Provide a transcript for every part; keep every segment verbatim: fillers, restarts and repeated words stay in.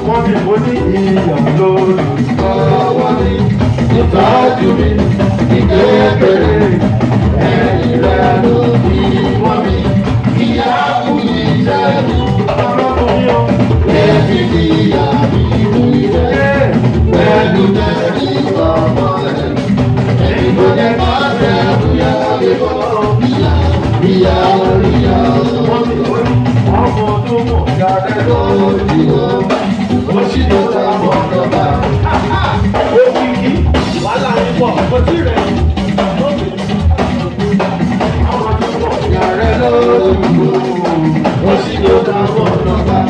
wọ́n ní mo ní ìyàn lórí ọwọ́ mi ìtọ́jú mi ìgbébèrè ẹ̀yìn rẹ̀ ló fi wọ́n mi ìyá kú ìjẹ́ mi ọlọ́kùnrin o èmi ni ìyá mi ìlú ìjẹ́ pẹ̀lú tẹ̀lé ọmọ rẹ̀ èyí tó jẹ́ bá rẹ̀ bóyá lè bọ́ ìyá ìyá ìyá ọmọ tó mọ̀ jáde lórí o ó sì tó ta mọ̀ lọ́ba. ó fi kí wàhálà ń pọ̀ kò tí rẹ̀ lóde. ọmọ tó mọ̀ jáde lórí o ó sì tó ta mọ̀ lọ́ba.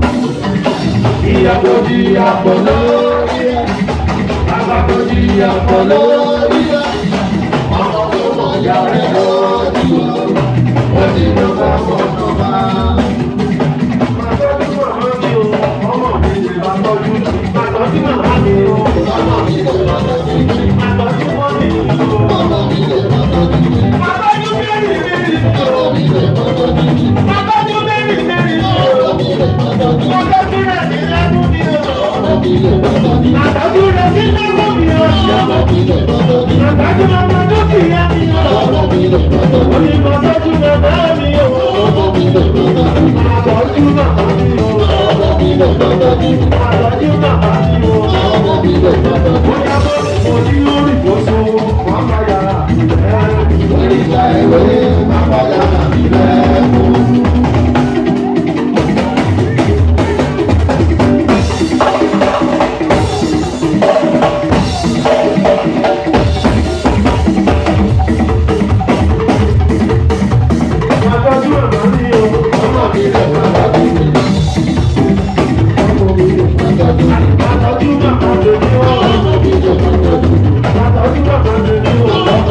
ìyàwó di àpọ̀ lórí ẹ̀ bàbá tó di àpọ̀ lórí ẹ̀ ọmọ tó mọ̀ jáde lórí o ó sì tó ta mọ̀ lọ́ba.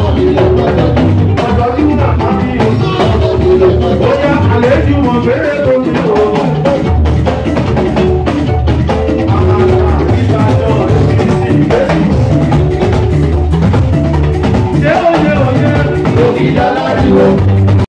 Àlejò wọn fẹ́rẹ̀ tó